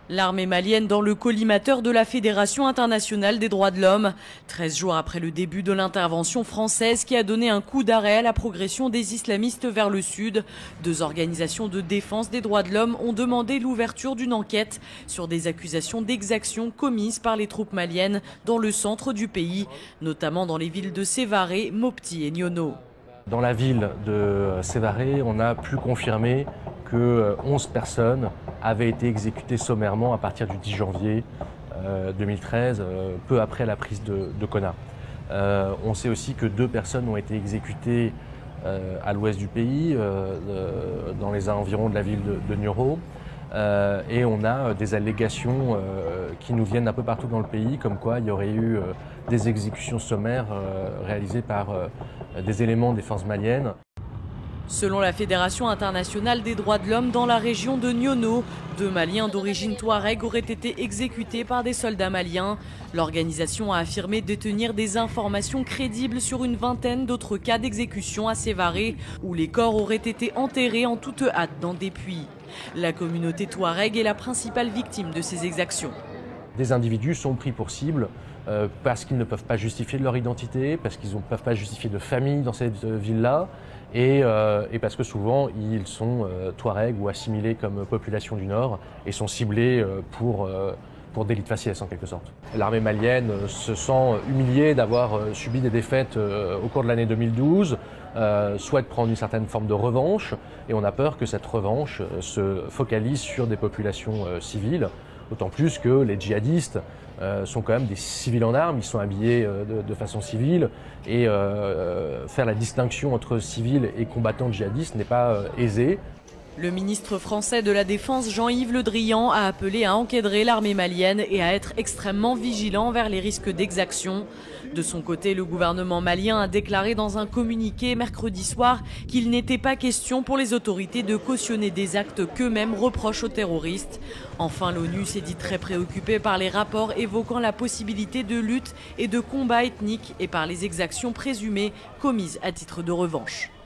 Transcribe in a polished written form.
L'armée malienne dans le collimateur de la Fédération internationale des droits de l'homme. 13 jours après le début de l'intervention française qui a donné un coup d'arrêt à la progression des islamistes vers le sud, 2 organisations de défense des droits de l'homme ont demandé l'ouverture d'une enquête sur des accusations d'exactions commises par les troupes maliennes dans le centre du pays, notamment dans les villes de Sévaré, Mopti et Niono. Dans la ville de Sévaré, on a pu confirmer que 11 personnes avaient été exécutées sommairement à partir du 10 janvier 2013, peu après la prise de Konna. On sait aussi que 2 personnes ont été exécutées à l'ouest du pays, dans les environs de la ville de Nioro. Et on a des allégations qui nous viennent un peu partout dans le pays, comme quoi il y aurait eu des exécutions sommaires réalisées par des éléments des forces maliennes. Selon la Fédération internationale des droits de l'homme, dans la région de Niono, 2 Maliens d'origine touareg auraient été exécutés par des soldats maliens. L'organisation a affirmé détenir des informations crédibles sur une vingtaine d'autres cas d'exécution à Sévaré, où les corps auraient été enterrés en toute hâte dans des puits. La communauté touareg est la principale victime de ces exactions. Des individus sont pris pour cible parce qu'ils ne peuvent pas justifier de leur identité, parce qu'ils ne peuvent pas justifier de famille dans cette ville-là, et parce que souvent ils sont touaregs ou assimilés comme population du Nord et sont ciblés pour délit de faciès en quelque sorte. L'armée malienne se sent humiliée d'avoir subi des défaites au cours de l'année 2012, souhaite prendre une certaine forme de revanche, et on a peur que cette revanche se focalise sur des populations civiles. D'autant plus que les djihadistes sont quand même des civils en armes, ils sont habillés de façon civile, et faire la distinction entre civils et combattants djihadistes n'est pas aisé. Le ministre français de la Défense, Jean-Yves Le Drian, a appelé à encadrer l'armée malienne et à être extrêmement vigilant vers les risques d'exaction. De son côté, le gouvernement malien a déclaré dans un communiqué mercredi soir qu'il n'était pas question pour les autorités de cautionner des actes qu'eux-mêmes reprochent aux terroristes. Enfin, l'ONU s'est dit très préoccupée par les rapports évoquant la possibilité de lutte et de combat ethnique et par les exactions présumées commises à titre de revanche.